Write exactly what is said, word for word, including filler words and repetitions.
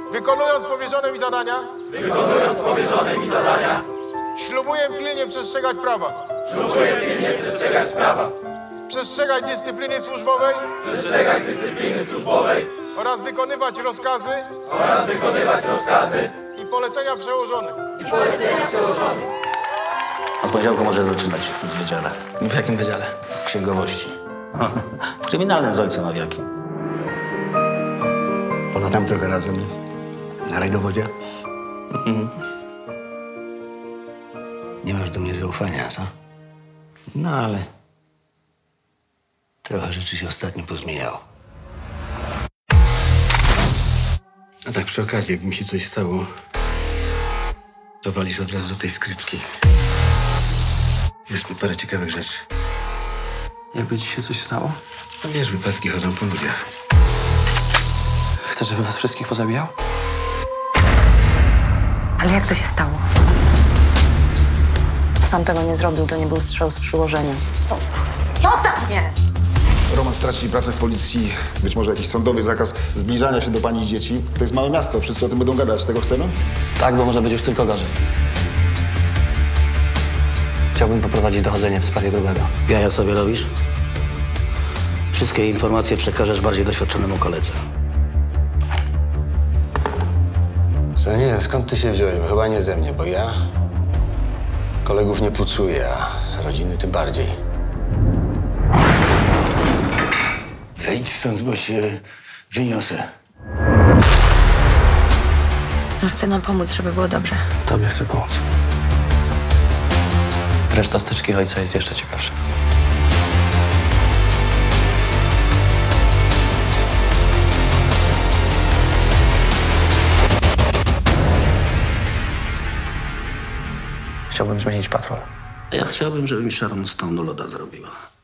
Wykonując powierzone mi zadania. Wykonując powierzone mi zadania. Ślubuję pilnie przestrzegać prawa. Ślubuję pilnie przestrzegać prawa. Przestrzegać dyscypliny służbowej. Przestrzegać dyscypliny służbowej. Oraz wykonywać rozkazy. Oraz wykonywać rozkazy. I polecenia przełożonych. I polecenia przełożonych. Od poniedziałku może zaczynać w wydziale. W jakim wydziale? W księgowości. W kryminalnym z ojcem Awiakiem. Polatam trochę razem na rajdowodzie? Mhm. Nie masz do mnie zaufania, co? No ale trochę rzeczy się ostatnio pozmieniało. A tak przy okazji, jakby mi się coś stało, to walisz od razu do tej skrytki. Jest tu parę ciekawych rzeczy. Jakby ci się coś stało? No wiesz, wypadki chodzą po ludziach. Chcesz, żeby was wszystkich pozabijał? Ale jak to się stało? Sam tego nie zrobił, to nie był strzał z przyłożenia. Zostaw! Zostaw mnie! Roman straci pracę w policji, być może jakiś sądowy zakaz zbliżania się do pani i dzieci. To jest małe miasto, wszyscy o tym będą gadać. Tego chcemy? Tak, bo może być już tylko gorzej. Chciałbym poprowadzić dochodzenie w sprawie Grubego. Jaja sobie robisz? Wszystkie informacje przekażesz bardziej doświadczonemu koledze. Co nie, skąd ty się wziąłeś? Bo chyba nie ze mnie, bo ja kolegów nie pucuję, a rodziny tym bardziej. Wejdź stąd, bo się wyniosę. On chce nam pomóc, żeby było dobrze. Tobie chcę pomóc. Reszta styczki ojca jest jeszcze ciekawsza. Chciałbym zmienić patrol. Ja chciałbym, żeby mi Sharon Stone loda zrobiła.